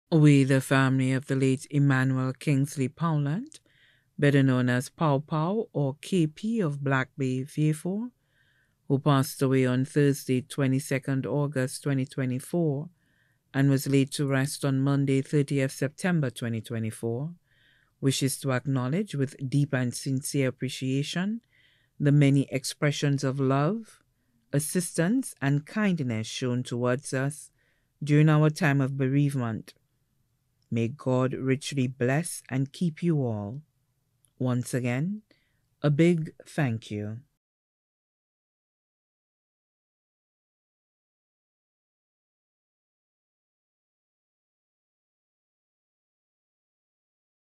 We, the family of the late Emmanuel Kingsley Powlette, better known as Pow Pow or KP of Black Bay, Vieux, who passed away on Thursday, 22nd August 2024, and was laid to rest on Monday, 30th September 2024, wishes to acknowledge with deep and sincere appreciation the many expressions of love, assistance, and kindness shown towards us during our time of bereavement. May God richly bless and keep you all. Once again, a big thank you.